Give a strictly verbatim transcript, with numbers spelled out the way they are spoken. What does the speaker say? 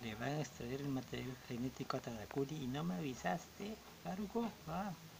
Le van a extraer el material genético a Tadakuri y no me avisaste, Haruko. Ah.